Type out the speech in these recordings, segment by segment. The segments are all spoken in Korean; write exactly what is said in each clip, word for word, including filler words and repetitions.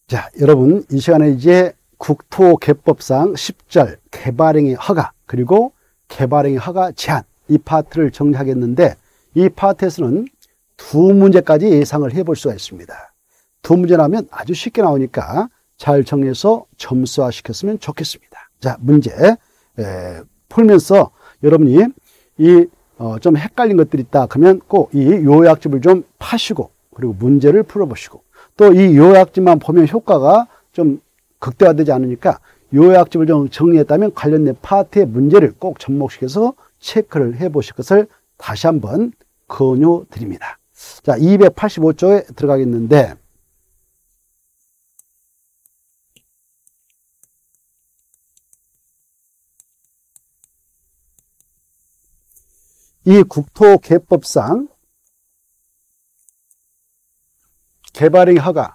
자, 여러분, 이 시간에 이제 국토개법상 십 절 개발행위 허가 그리고 개발행위 허가 제한 이 파트를 정리하겠는데, 이 파트에서는 두 문제까지 예상을 해볼 수가 있습니다. 두 문제라면 아주 쉽게 나오니까 잘 정리해서 점수화 시켰으면 좋겠습니다. 자, 문제 에, 풀면서 여러분이 이 어, 좀 헷갈린 것들이 있다 그러면 꼭 이 요약집을 좀 파시고 그리고 문제를 풀어보시고, 또 이 요약집만 보면 효과가 좀 극대화되지 않으니까 요약집을 좀 정리했다면 관련된 파트의 문제를 꼭 접목시켜서 체크를 해보실 것을 다시 한번 권유드립니다. 자, 이백팔십오 조에 들어가겠는데, 이 국토개법상 개발행위 허가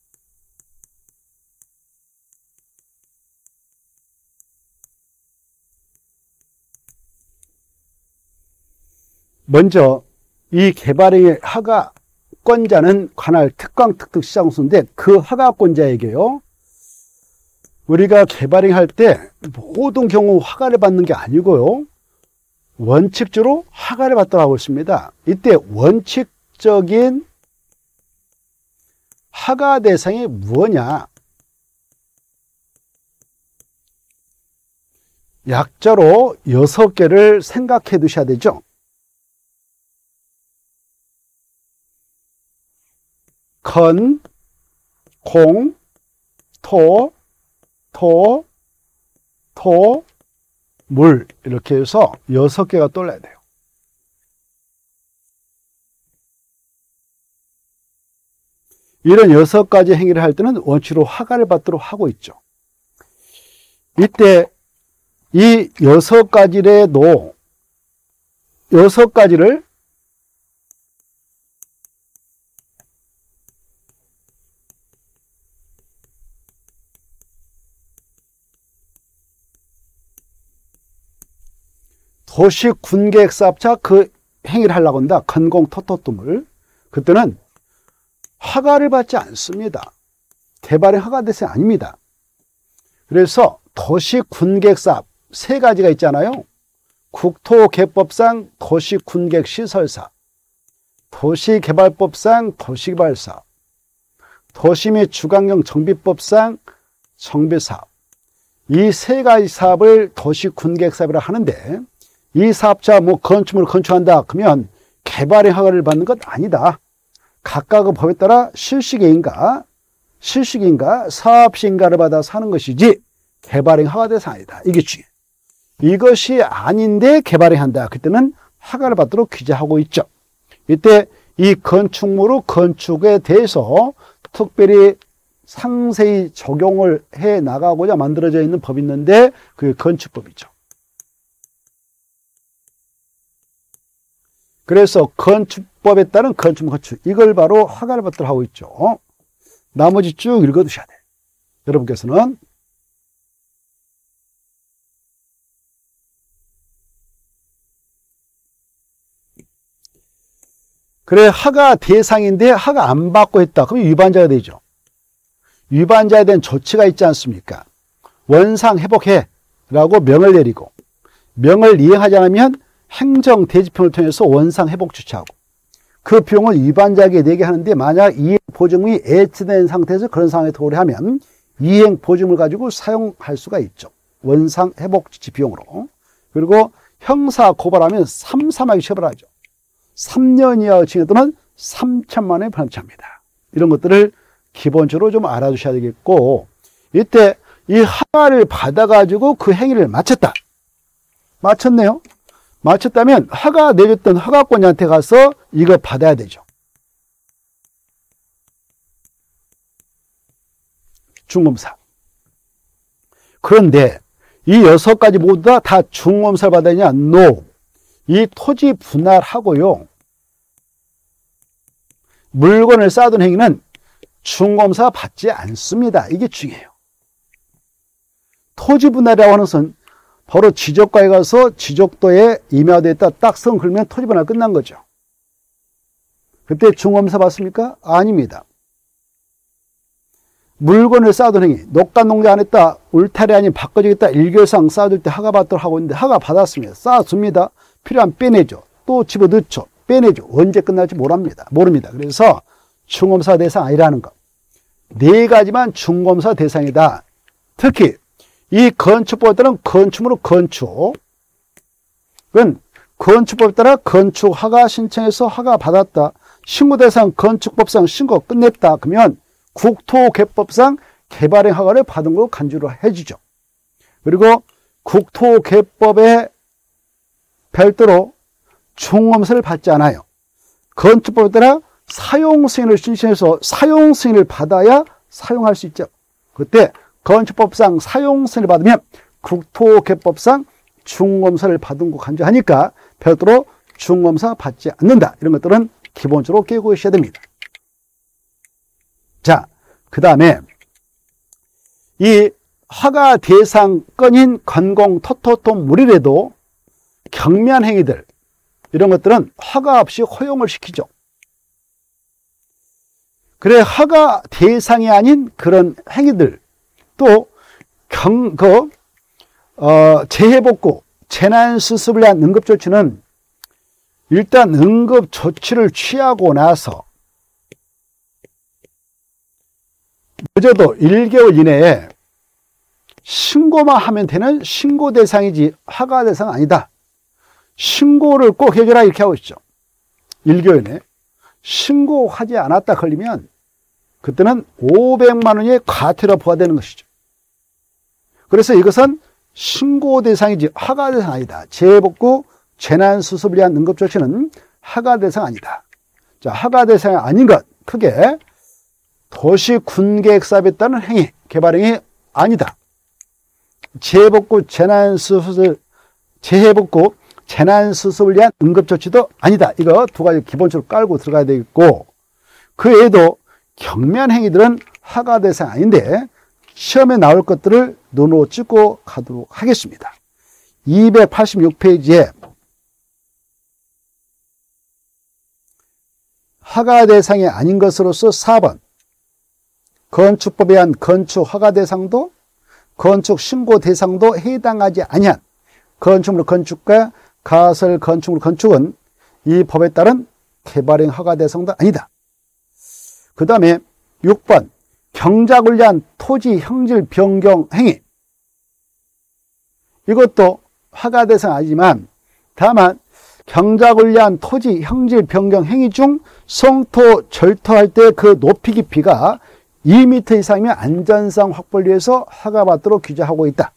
먼저 이 개발행위 허가권자는 관할 특광특특시장소인데, 그 허가권자에게요, 우리가 개발행위 할 때 모든 경우 허가를 받는 게 아니고요, 원칙적으로 허가를 받도록 하고 있습니다. 이때 원칙적인 허가 대상이 무엇냐? 약자로 여섯 개를 생각해 두셔야 되죠. 건, 공, 토, 토, 토, 물, 이렇게 해서 여섯 개가 떠올라야 돼요. 이런 여섯 가지 행위를 할 때는 원칙으로 허가를 받도록 하고 있죠. 이때 이 여섯 가지래도 여섯 가지를 도시군계획사업자 그 행위를 하려고 한다. 건공, 토토뚜물. 그때는 허가를 받지 않습니다. 개발의 허가 대상이 아닙니다. 그래서 도시군계획사업 세 가지가 있잖아요. 국토개법상 도시군계획시설사, 도시개발법상 도시개발사업, 도시 및 주관경 정비법상 정비사업. 이 세 가지 사업을 도시군계획사업이라 하는데, 이 사업자 뭐 건축물을 건축한다 그러면 개발의 허가를 받는 것 아니다. 각각의 법에 따라 실시계인가 실시계인가 사업시인가를 받아서 하는 것이지 개발행 허가 대상 아니다. 이게 중요해요. 이것이 아닌데 개발행 한다. 그때는 허가를 받도록 규제하고 있죠. 이때 이 건축물의 건축에 대해서 특별히 상세히 적용을 해 나가고자 만들어져 있는 법이 있는데, 그게 건축법이죠. 그래서 건축법에 따른 건축물 건축, 이걸 바로 허가를 받도록 하고 있죠. 나머지 쭉 읽어두셔야 돼요. 여러분께서는 그래, 허가 대상인데 허가 안 받고 했다. 그럼 위반자가 되죠. 위반자에 대한 조치가 있지 않습니까? 원상 회복해 라고 명을 내리고, 명을 이행하지 않으면 행정 대지표를 통해서 원상 회복 조치하고, 그 비용을 위반자에게 내게 하는데, 만약 이행 보증금이 애치된 상태에서 그런 상황에 도래하면 이행 보증금을 가지고 사용할 수가 있죠. 원상 회복 조치 비용으로. 그리고 형사 고발하면 삼삼하게 처벌하죠. 삼 년 이하 징역 또는 삼천만 원의 벌금입니다. 이런 것들을 기본적으로 좀 알아두셔야 되겠고, 이때 이 허가를 받아가지고 그 행위를 마쳤다. 마쳤네요. 마쳤다면 허가 내줬던 허가권자한테 가서 이거 받아야 되죠. 중검사. 그런데 이 여섯 가지 모두 다, 다 중검사를 받아야 되냐? No. 이 토지 분할하고요, 물건을 쌓아둔 행위는 중검사 받지 않습니다. 이게 중요해요. 토지 분할이라고 하는 것은 바로 지적과에 가서 지적도에 임야되었다 딱 선 그러면 토지 분할 끝난 거죠. 그때 중검사 받습니까? 아닙니다. 물건을 쌓아둔 행위, 녹간 농장 안 했다, 울타리 아닌 바꿔주겠다, 일교상 쌓아둘 때 허가받도록 하고 있는데 허가 받았습니다. 쌓아줍니다. 필요하면 빼내죠. 또 집어넣죠. 빼내죠. 언제 끝날지 모릅니다. 모릅니다. 그래서 중검사 대상 아니라는 것. 네 가지만 중검사 대상이다. 특히 이 건축법에 따른 건축물은 건축. 그건 건축법에 따라 건축 허가 신청해서 허가 받았다. 신고 대상 건축법상 신고 끝냈다. 그러면 국토개법상 개발행 허가를 받은 걸로 간주를 해주죠. 그리고 국토개법에 별도로 중검사를 받지 않아요. 건축법에 따라 사용 승인을 신청해서 사용 승인을 받아야 사용할 수 있죠. 그때 건축법상 사용 승인을 받으면 국토개법상 중검사를 받은 거 간주하니까 별도로 중검사 받지 않는다. 이런 것들은 기본적으로 깨고 있어야 됩니다. 자, 그 다음에 이 허가 대상 건인 건공 토토토물이라도 경미한 행위들 이런 것들은 허가 없이 허용을 시키죠. 그래 허가 대상이 아닌 그런 행위들 또 경, 그, 어, 재해복구, 재난수습을 위한 응급조치는 일단 응급조치를 취하고 나서 늦어도 일 개월 이내에 신고만 하면 되는 신고 대상이지 허가 대상 아니다. 신고를 꼭 해줘라 이렇게 하고 있죠. 일 개월 내에 신고하지 않았다 걸리면 그때는 오백만 원의 과태료 부과되는 것이죠. 그래서 이것은 신고 대상이지 허가 대상 아니다. 재해복구, 재난수습을 위한 응급조치는 허가 대상 아니다. 자, 허가 대상이 아닌 것 크게 도시 군계획 사업에 따른 행위, 개발행위 아니다. 재해복구, 재난수습을 재해복구, 재난수습을 위한 응급조치도 아니다. 이거 두 가지 기본적으로 깔고 들어가야 되겠고 그 외에도 경미한 행위들은 허가 대상 아닌데 시험에 나올 것들을 눈으로 찍고 가도록 하겠습니다. 이백팔십육 페이지에 허가 대상이 아닌 것으로서 사 번 건축법에 의한 건축 허가 대상도 건축 신고 대상도 해당하지 아니한 건축물 건축과 가설 건축물 건축은 이 법에 따른 개발행 허가 대상도 아니다. 그 다음에 육 번 경작을 위한 토지 형질 변경 행위 이것도 허가 대상 아니지만 다만 경작을 위한 토지 형질 변경 행위 중 성토 절토할 때 그 높이 깊이가 이 미터 이상이면 안전상 확보를 위해서 허가받도록 규정하고 있다.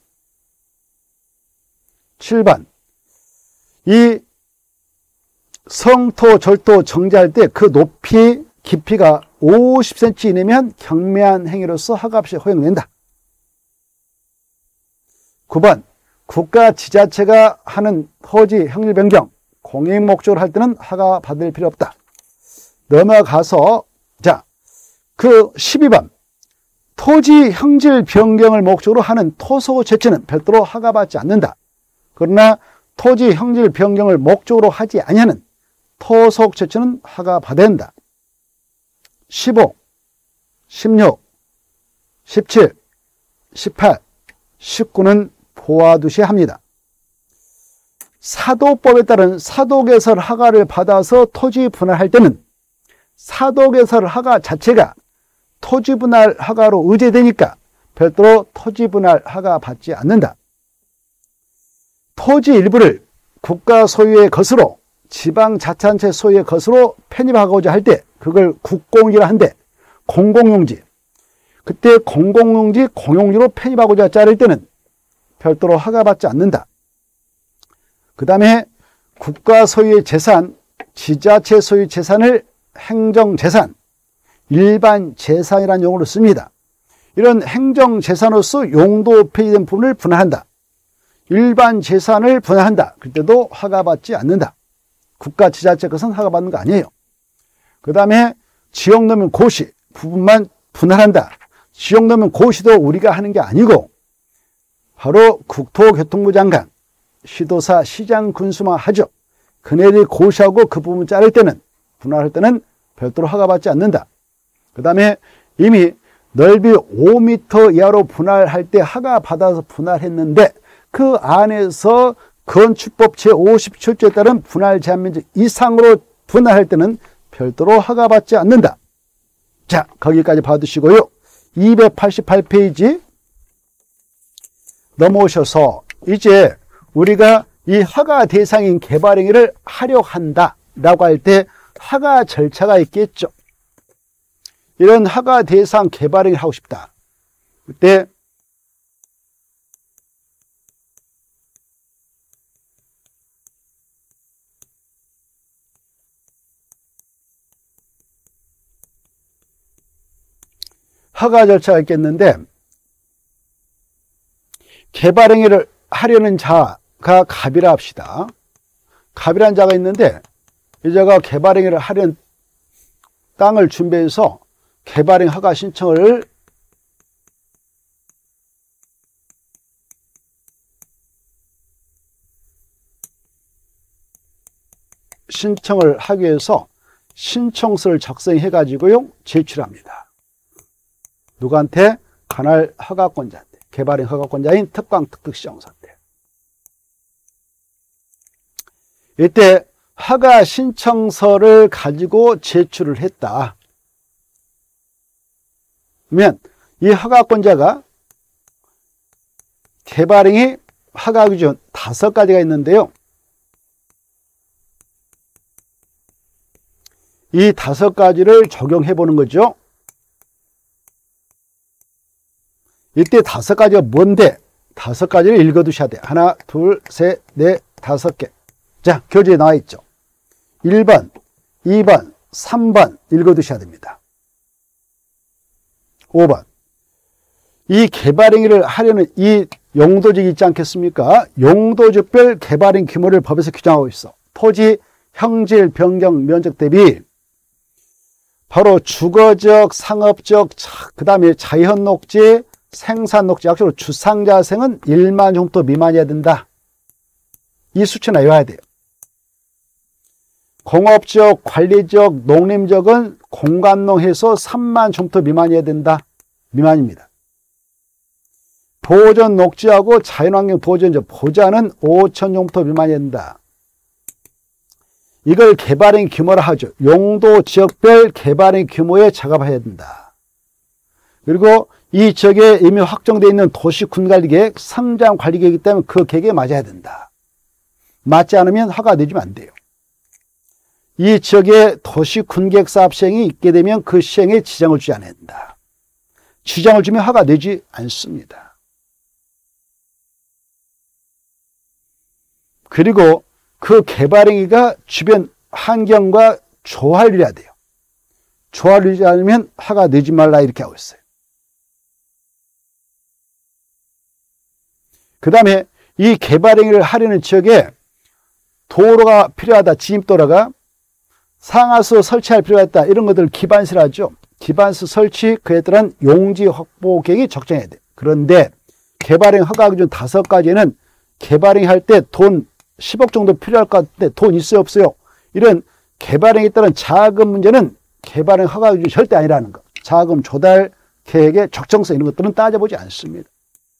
칠 번 이 성토 절토 정지할 때 그 높이 깊이가 오십 센티미터 이내면 경미한 행위로서 허가 없이 허용된다. 구 번 국가 지자체가 하는 토지 형질 변경 공익 목적으로 할 때는 허가 받을 필요 없다. 넘어가서 자, 그 십이 번 토지 형질 변경을 목적으로 하는 토소 제치는 별도로 허가받지 않는다. 그러나 토지 형질 변경을 목적으로 하지 아니하는 토속 제치는 허가받아야 한다. 십오, 십육, 십칠, 십팔, 십구는 보아두셔야 합니다. 사도법에 따른 사도개설 허가를 받아서 토지 분할할 때는 사도개설 허가 자체가 토지 분할 허가로 의제되니까 별도로 토지 분할 허가 받지 않는다. 토지 일부를 국가 소유의 것으로 지방자치단체 소유의 것으로 편입하고자 할 때 그걸 국공이라 한데 공공용지 그때 공공용지 공용지로 편입하고자 자를 때는 별도로 허가받지 않는다. 그 다음에 국가 소유의 재산, 지자체 소유 재산을 행정재산, 일반 재산이라는 용어로 씁니다. 이런 행정재산으로서 용도 표시된 부분을 분할한다. 일반 재산을 분할한다. 그때도 허가받지 않는다. 국가 지자체 것은 허가받는 거 아니에요. 그 다음에 지역노면 고시 부분만 분할한다. 지역노면 고시도 우리가 하는 게 아니고 바로 국토교통부 장관, 시도사, 시장, 군수만 하죠. 그네들이 고시하고 그 부분 자를 때는 분할할 때는 별도로 허가받지 않는다. 그 다음에 이미 넓이 오 미터 이하로 분할할 때 허가 받아서 분할했는데 그 안에서 건축법 제오십칠 조에 따른 분할 제한 면적 이상으로 분할할 때는 별도로 허가받지 않는다. 자, 거기까지 봐두시고요. 이백팔십팔 페이지 넘어오셔서 이제 우리가 이 허가 대상인 개발행위를 하려 한다라고 할 때 허가 절차가 있겠죠. 이런 허가 대상 개발행위를 하고 싶다. 그때 허가 절차가 있겠는데 개발행위를 하려는 자가 갑이라 합시다. 갑이라는 자가 있는데 이 자가 개발행위를 하려는 땅을 준비해서 개발행 허가 신청을 신청을 하기 위해서 신청서를 작성해 가지고요 제출합니다. 누구한테? 관할 허가권자한테, 개발행 허가권자인 특강 특특시정사한테. 이때 허가 신청서를 가지고 제출을 했다. 그러면 이 허가권자가 개발행위 허가 기준 다섯 가지가 있는데요. 이 다섯 가지를 적용해 보는 거죠. 이때 다섯 가지가 뭔데? 다섯 가지를 읽어 두셔야 돼. 하나, 둘, 셋, 넷, 다섯 개. 자, 교재에 나와 있죠. 일 번, 이 번, 삼 번 읽어 두셔야 됩니다. 오 번. 이 개발행위를 하려는 이 용도지역이 있지 않겠습니까? 용도지역별 개발행 규모를 법에서 규정하고 있어. 토지, 형질, 변경, 면적 대비 바로 주거적, 상업적, 그 다음에 자연 녹지, 생산 녹지, 약속으로 주상자생은 일만 흉터 미만이어야 된다. 이 수치는 외워야 돼요. 공업적, 관리적, 농림적은 공간농해서 삼만 흉터 미만이어야 된다. 미만입니다. 보전 녹지하고 자연환경 보전적, 보전은 오천 흉터 미만이어야 된다. 이걸 개발행 규모라 하죠. 용도 지역별 개발행 규모에 작업해야 된다. 그리고 이 지역에 이미 확정되어 있는 도시군관리계획, 성장관리계획이기 때문에 그 계획에 맞아야 된다. 맞지 않으면 허가 내주면 안 돼요. 이 지역에 도시군계획 사업 시행이 있게 되면 그 시행에 지장을 주지 않아야 된다. 지장을 주면 허가 내지 않습니다. 그리고 그 개발행위가 주변 환경과 조화를 이뤄야 돼요. 조화를 이루지 않으면 허가 내지 말라 이렇게 하고 있어요. 그 다음에 이 개발행위를 하려는 지역에 도로가 필요하다, 진입도로가 상하수 설치할 필요가 있다, 이런 것들을 기반시를 하죠. 기반시 설치, 그에 따른 용지 확보 계획이 적정해야 돼. 그런데 개발행 허가 기준 다섯 가지는 개발행 할 때 돈 십억 정도 필요할 것 같은데 돈 있어요, 없어요? 이런 개발행에 따른 자금 문제는 개발행 허가 기준이 절대 아니라는 거. 자금 조달 계획의 적정성 이런 것들은 따져보지 않습니다.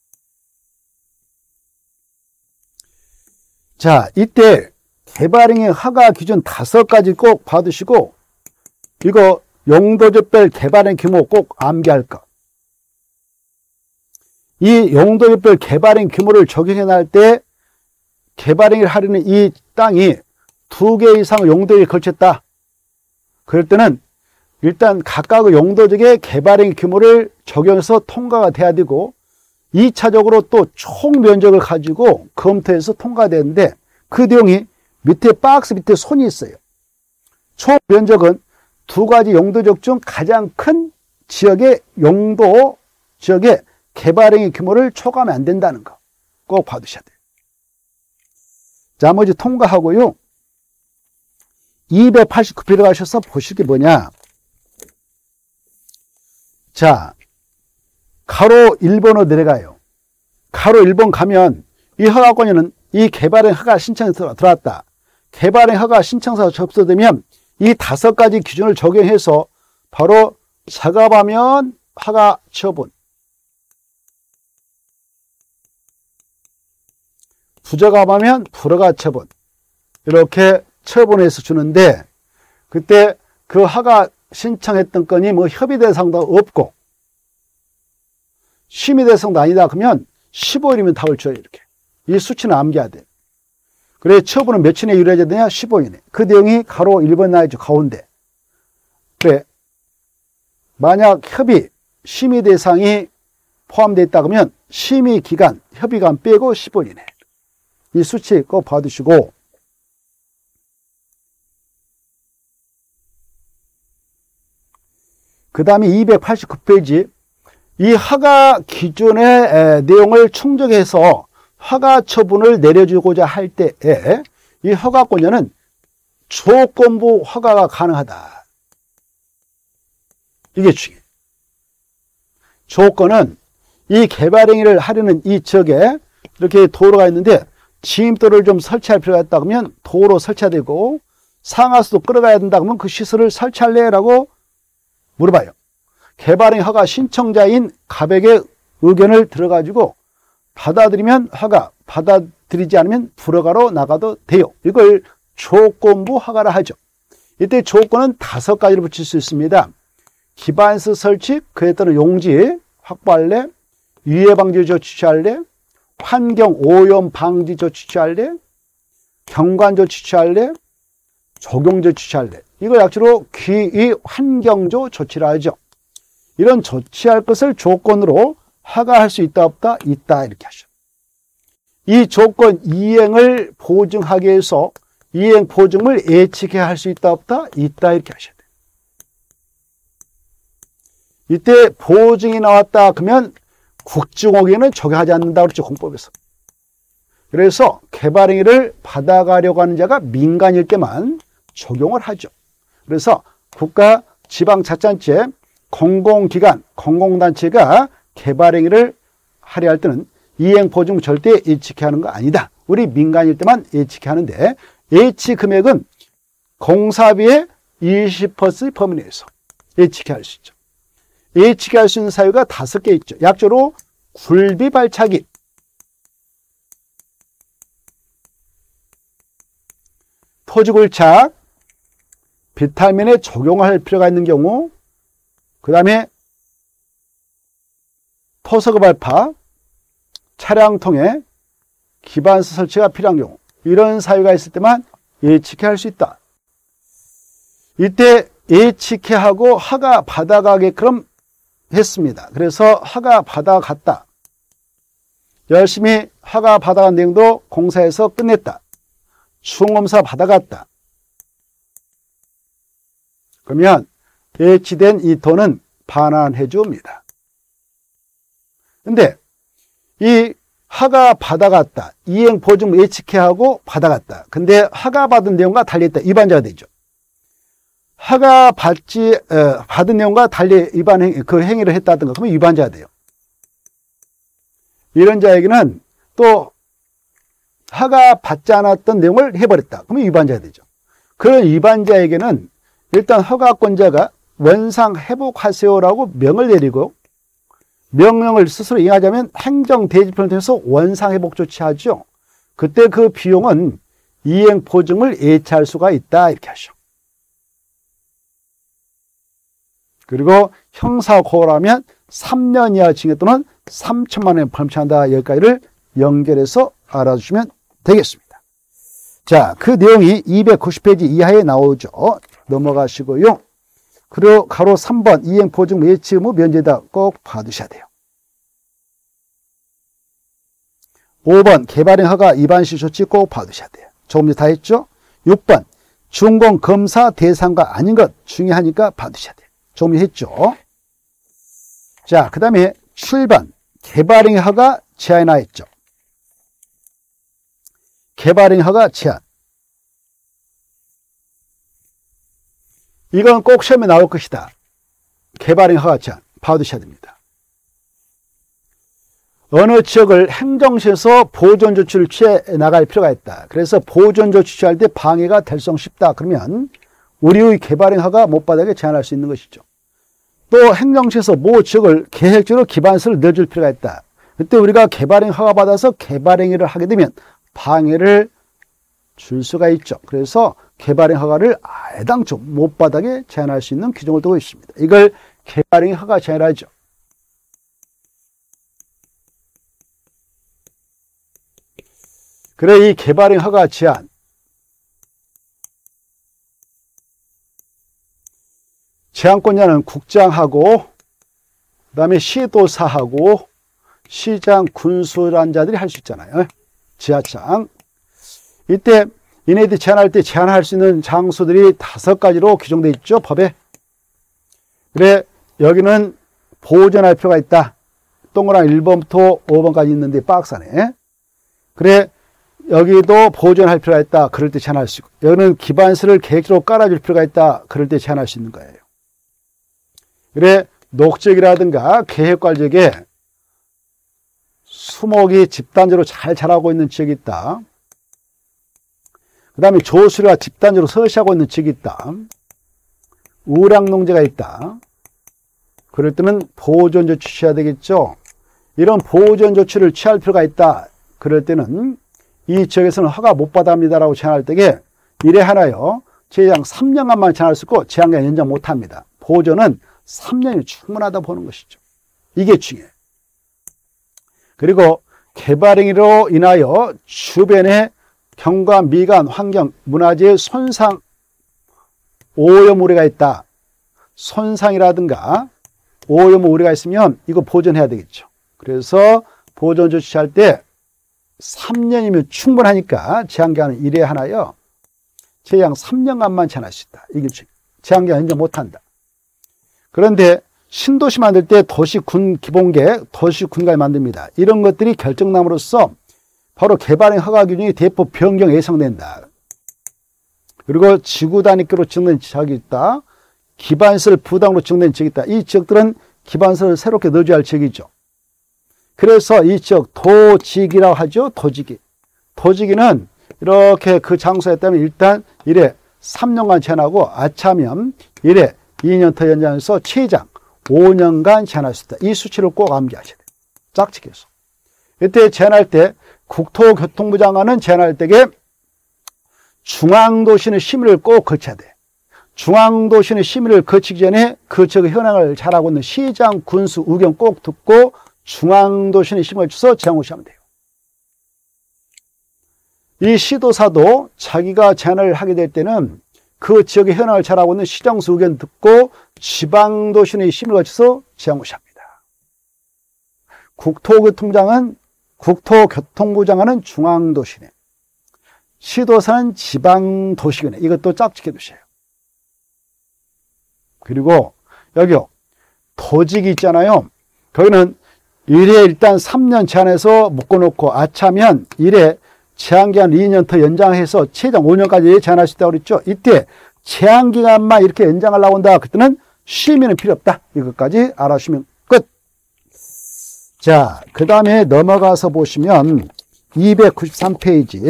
자, 이때 개발행위 허가 기준 다섯 가지 꼭 봐두시고 이거 용도지역별 개발행 규모 꼭 암기할 것. 이 용도지역별 개발행 규모를 적용해 날 때 개발행위를 하려는 이 땅이 두 개 이상의 용도에 걸쳤다. 그럴 때는 일단 각각의 용도지역의 개발행 규모를 적용해서 통과가 돼야 되고 이 차적으로 또 총 면적을 가지고 검토해서 통과되는데 그 내용이 밑에 박스 밑에 손이 있어요. 총 면적은 두 가지 용도지역 중 가장 큰 지역의 용도 지역의 개발행위 규모를 초과하면 안 된다는 거 꼭 봐두셔야 돼요. 나머지 통과하고요. 이백팔십구 페이지로 가셔서 보실 게 뭐냐. 자, 가로 일 번으로 내려가요. 가로 일 번 가면 이 허가권자는 이 개발행 허가 신청이 들어왔다. 개발행 허가 신청서가 접수되면 이 다섯 가지 기준을 적용해서 바로 작업하면 허가 처분, 부적합하면 불허가 처분, 이렇게 처분해서 주는데, 그때 그 허가 신청했던 건이 뭐 협의 대상도 없고 심의 대상도 아니다 그러면 십오 일이면 답을 줘요. 이렇게 이 수치는 암기해야 돼. 그래 처분은 며칠 내에 이루어져야 되냐? 십오 일 내. 그 내용이 가로 일 번 나와있죠. 가운데. 그래 만약 협의 심의 대상이 포함되어 있다 그러면 심의 기간 협의간 빼고 십오 일 내. 이 수치 꼭 봐두시고, 그 다음에 이백팔십구 페이지 이 허가 기준의 내용을 충족해서 허가 처분을 내려주고자 할 때에 이 허가권자는 조건부 허가가 가능하다. 이게 중요해요. 조건은 이 개발행위를 하려는 이 지역에 이렇게 도로가 있는데 진입도를 좀 설치할 필요가 있다 그러면 도로 설치해야 되고, 상하수도 끌어가야 된다 그러면 그 시설을 설치할래? 라고 물어봐요. 개발행 허가 신청자인 갑에게 의견을 들어가지고 받아들이면 허가, 받아들이지 않으면 불허가로 나가도 돼요. 이걸 조건부 허가라 하죠. 이때 조건은 다섯 가지를 붙일 수 있습니다. 기반시설 설치, 그에 따른 용지 확보할래? 유해 방지 조치 취할래? 환경 오염 방지 조치 취할래? 경관 조치 취할래? 적용 조치 취할래? 이걸 약주로 기위 환경조 조치라 하죠. 이런 조치할 것을 조건으로 허가할 수 있다 없다? 있다 이렇게 하죠. 이 조건 이행을 보증하기 위해서 이행 보증을 예측해 할 수 있다 없다? 있다 이렇게 하셔야 돼요. 이때 보증이 나왔다 그러면 국증호기에는 적용하지 않는다 그랬죠. 공법에서. 그래서 개발행위를 받아가려고 하는 자가 민간일 때만 적용을 하죠. 그래서 국가, 지방자치단체, 공공기관, 공공단체가 개발행위를 하려 할 때는 이행보증 절대 예측해 하는 거 아니다. 우리 민간일 때만 예측해 하는데, 예측 금액은 공사비의 이십 퍼센트 범위 내에서 예측해 할 수 있죠. 예측해 할 수 있는 사유가 다섯 개 있죠. 약조로 굴비 발차기, 토지굴착, 비탈면에 적용할 필요가 있는 경우, 그 다음에 토석업 발파, 차량통에 기반시 설치가 필요한 경우, 이런 사유가 있을 때만 예측해 할 수 있다. 이때 예측해 하고 허가 받아가게끔 했습니다. 그래서 허가 받아갔다. 열심히 허가 받아간 내용도 공사에서 끝냈다. 충검사 받아갔다. 그러면 예치된 이 돈은 반환해 줍니다. 근데 이 허가 받아갔다. 이행 보증 예측해 하고 받아갔다. 근데 허가 받은 내용과 달리했다. 위반자가 되죠. 허가 받지 어, 받은 내용과 달리 위반 행위, 그 행위를 했다든가 그러면 위반자가 돼요. 이런 자에게는 또 허가 받지 않았던 내용을 해버렸다. 그러면 위반자가 되죠. 그런 위반자에게는 일단 허가권자가 원상 회복하세요라고 명을 내리고, 명령을 스스로 이행하자면 행정대지편을 통해서 원상 회복 조치하죠. 그때 그 비용은 이행 보증을 예치할 수가 있다 이렇게 하죠. 그리고 형사고발하면 삼 년 이하 징역 또는 삼천만 원 벌금한다. 여기까지를 연결해서 알아주시면 되겠습니다. 자, 그 내용이 이백구십 페이지 이하에 나오죠. 넘어가시고요. 그리고 가로 삼 번 이행 보증 예치 의무 면제다. 꼭 봐두셔야 돼요. 오 번 개발행 허가 위반 시 조치 꼭 봐두셔야 돼요. 조금 전에 다 했죠. 육 번 준공 검사 대상과 아닌 것 중요하니까 봐두셔야 돼요. 조금 전에 했죠. 자, 그 다음에 칠 번 개발행 허가 제한이 나있죠. 개발행 허가 제한. 이건 꼭 시험에 나올 것이다. 개발행 허가 제한 봐두셔야 됩니다. 어느 지역을 행정시에서 보존 조치를 취해 나갈 필요가 있다. 그래서 보존 조치 취할 때 방해가 될성 쉽다. 그러면 우리의 개발행 허가 못 받게 제한할 수 있는 것이죠. 또 행정처에서 모 지역을 계획적으로 기반시설을 넣어줄 필요가 있다. 그때 우리가 개발행 허가 받아서 개발행위를 하게 되면 방해를 줄 수가 있죠. 그래서 개발행 허가를 애당초 못 받게 제한할 수 있는 규정을 두고 있습니다. 이걸 개발행 허가 제한하죠. 그래, 이 개발행 허가 제한, 제한권자는 국장하고 그 다음에 시도사하고 시장, 군수란 자들이 할 수 있잖아요. 지하장. 이때 이네들이 제한할 때 제한할 수 있는 장소들이 다섯 가지로 규정되어 있죠, 법에. 그래, 여기는 보존할 필요가 있다. 동그라미 일 번부터 오 번까지 있는데 박스 안에. 그래, 여기도 보존할 필요가 있다. 그럴 때 제한할 수 있고. 여기는 기반시설을 계획적으로 깔아줄 필요가 있다. 그럴 때 제한할 수 있는 거예요. 그래, 녹지역이라든가 계획관리지역에 수목이 집단적으로 잘 자라고 있는 지역이 있다. 그 다음에 조수리가 집단적으로 서식하고 있는 지역이 있다. 우량농지가 있다. 그럴 때는 보존조치 취해야 되겠죠. 이런 보존조치를 취할 필요가 있다. 그럴 때는 이 지역에서는 허가 못 받아합니다라고 제한할 때에 이래 하나요. 제장 삼 년간만 제한할 수 있고 제한기간 연장 못합니다. 보존은 삼 년이 충분하다 보는 것이죠. 이게 중요해요. 그리고 개발행위로 인하여 주변의 경관, 미관, 환경, 문화재의 손상, 오염 우려가 있다. 손상이라든가 오염 우려가 있으면 이거 보존해야 되겠죠. 그래서 보존 조치할 때 삼 년이면 충분하니까 제한기간은 이래 하나요. 제한 삼 년간만 제한할 수 있다. 이게 제한기간 연장 못한다. 그런데 신도시 만들 때 도시군 기본계획, 도시군까지 만듭니다. 이런 것들이 결정남으로써 바로 개발행 허가 규정이 대폭 변경 예상된다. 그리고 지구 단위로 지정된 지역이 있다. 기반시설 부담으로 지정된 지역이 있다. 이 지역들은 기반시설을 새롭게 넣어줘야 할 지역이죠. 그래서 이 지역 도지기라고 하죠. 도지기. 도지기는 이렇게 그 장소에 따르면 일단 이래 삼 년간 제한하고 아차면 이래 이 년 더 연장해서 최장 오 년간 제한할 수 있다. 이 수치를 꼭 암기하셔야 돼요. 짝짓기해서. 이때 제한할 때 국토교통부 장관은 제한할 때에 중앙도시의 심의를 꼭 거쳐야 돼. 중앙도시의 심의를 거치기 전에 그 지역의 현황을 잘하고 있는 시장, 군수, 의견 꼭 듣고 중앙도시의 심의를 주서 제한 오시면 돼요. 이 시도사도 자기가 제한을 하게 될 때는 그 지역의 현황을 잘하고 있는 시장수 의견 듣고 지방도시의 심의를 거쳐서 제한 오시합니다. 국토교통장은 국토교통부 장관은 중앙도시네. 시도사는 지방도시네. 이것도 짝짓게 두셔요. 그리고 여기요. 도지기 있잖아요. 거기는 일에 일단 삼 년 제한해서 묶어놓고 아차면 일에 제한기간 이 년 더 연장해서 최장 오 년까지 제한할 수 있다고 그랬죠. 이때 제한기간만 이렇게 연장하려고 한다. 그때는 심의는 필요 없다. 이것까지 알아주시면 끝. 자, 그 다음에 넘어가서 보시면 이백구십삼 페이지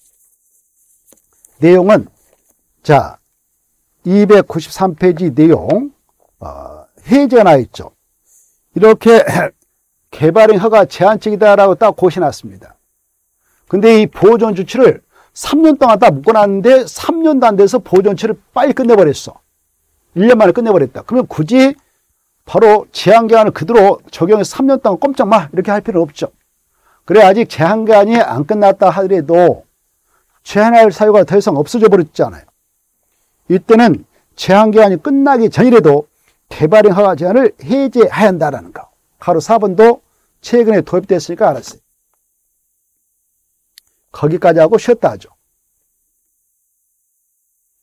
내용은 자 이백구십삼 페이지 내용 어, 해제가 나 있죠. 이렇게 개발행 허가 제한적이다라고 딱 고시놨습니다. 근데 이 보존 조치를 삼 년 동안 딱 묶어놨는데 삼 년도 안 돼서 보존 조치를 빨리 끝내버렸어. 일 년 만에 끝내버렸다. 그러면 굳이 바로 제한기간을 그대로 적용해서 삼 년 동안 꼼짝 마 이렇게 할 필요는 없죠. 그래 아직 제한기간이 안 끝났다 하더라도 제한할 사유가 더 이상 없어져 버렸잖아요. 이때는 제한기간이 끝나기 전이라도 개발행 허가 제한을 해제해야 한다는 거. 바로 사 번도 최근에 도입됐으니까 알았어요. 거기까지 하고 쉬었다 하죠.